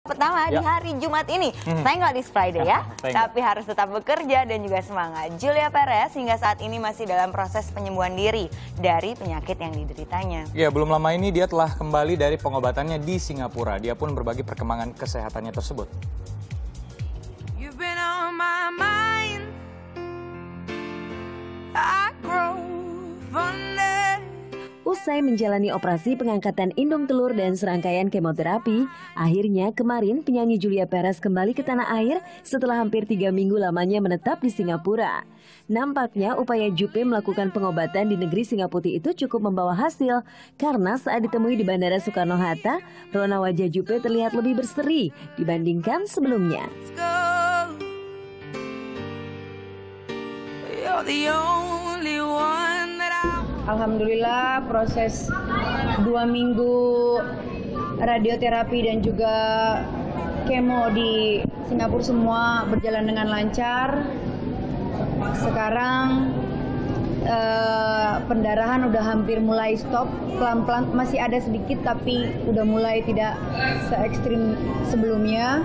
Pertama di hari Jumat ini, thank God it's Friday ya, tapi harus tetap bekerja dan juga semangat. Julia Perez hingga saat ini masih dalam proses penyembuhan diri dari penyakit yang dideritanya. Ya, belum lama ini dia telah kembali dari pengobatannya di Singapura. Dia pun berbagi perkembangan kesehatannya tersebut. Usai menjalani operasi pengangkatan indung telur dan serangkaian kemoterapi, akhirnya kemarin penyanyi Julia Perez kembali ke tanah air setelah hampir 3 minggu lamanya menetap di Singapura. Nampaknya upaya Jupe melakukan pengobatan di negeri Singapura itu cukup membawa hasil, karena saat ditemui di Bandara Soekarno-Hatta, rona wajah Jupe terlihat lebih berseri dibandingkan sebelumnya. Alhamdulillah proses 2 minggu radioterapi dan juga kemo di Singapura semua berjalan dengan lancar. Sekarang pendarahan udah hampir mulai stop, pelan-pelan masih ada sedikit tapi udah mulai tidak se-ekstrim sebelumnya.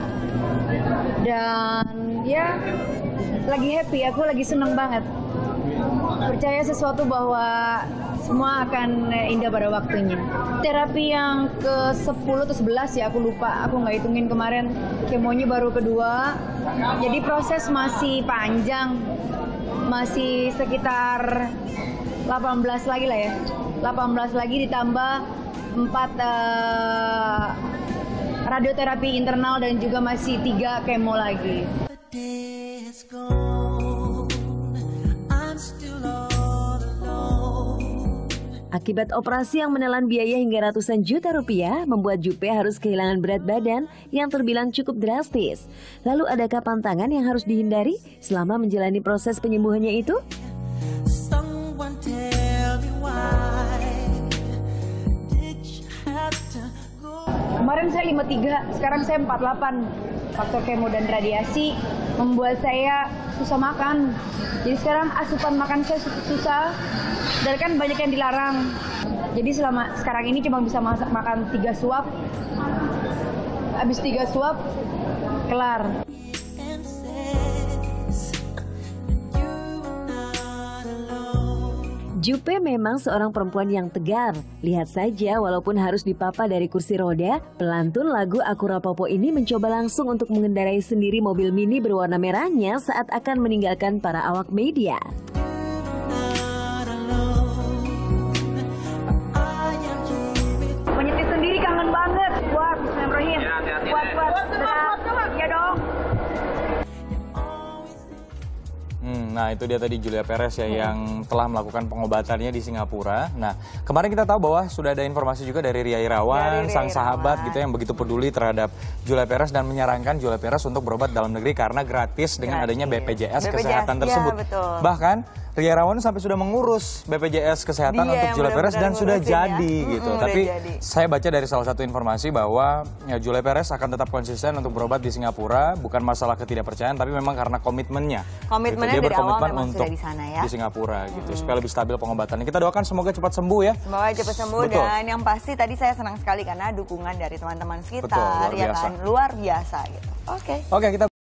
Dan ya lagi happy, aku lagi seneng banget. Percaya sesuatu bahwa semua akan indah pada waktunya. Terapi yang ke-10 atau 11 ya, aku lupa, aku nggak hitungin kemarin. Kemonya baru kedua, jadi proses masih panjang. Masih sekitar 18 lagi lah ya. 18 lagi ditambah 4 radioterapi internal dan juga masih 3 kemo lagi. Akibat operasi yang menelan biaya hingga ratusan juta rupiah, membuat Jupe harus kehilangan berat badan yang terbilang cukup drastis. Lalu adakah pantangan yang harus dihindari selama menjalani proses penyembuhannya itu? Kemarin saya 53, sekarang saya 48. Faktor kemo dan radiasi membuat saya susah makan. Jadi sekarang asupan makan saya susah, dan kan banyak yang dilarang. Jadi selama sekarang ini cuma bisa makan 3 suap. Habis 3 suap, kelar. Jupe memang seorang perempuan yang tegar. Lihat saja, walaupun harus dipapa dari kursi roda, pelantun lagu Aku Rapopo ini mencoba langsung untuk mengendarai sendiri mobil mini berwarna merahnya saat akan meninggalkan para awak media. Menyetir sendiri kangen banget. Wah, bismillahirrahmanirrahim. Ya dong. Nah, itu dia tadi Julia Perez ya yang telah melakukan pengobatannya di Singapura. Nah, kemarin kita tahu bahwa sudah ada informasi juga dari Ria Irawan, sang sahabat gitu yang begitu peduli terhadap Julia Perez dan menyarankan Julia Perez untuk berobat dalam negeri karena gratis dengan adanya BPJS Kesehatan tersebut. Betul. Bahkan Ria Irawan sampai sudah mengurus BPJS Kesehatan untuk Julia Perez dan sudah jadi gitu. Tapi saya baca dari salah satu informasi bahwa ya, Julia Perez akan tetap konsisten untuk berobat di Singapura, bukan masalah ketidakpercayaan tapi memang karena komitmennya. Komitmennya gitu. Dia dari awal memang untuk sudah di sana ya. Di Singapura gitu supaya lebih stabil pengobatannya. Kita doakan semoga cepat sembuh ya. Semoga cepat sembuh. Betul. Dan yang pasti tadi saya senang sekali karena dukungan dari teman-teman sekitar. Betul, luar biasa. Ya kan, luar biasa gitu. Oke, kita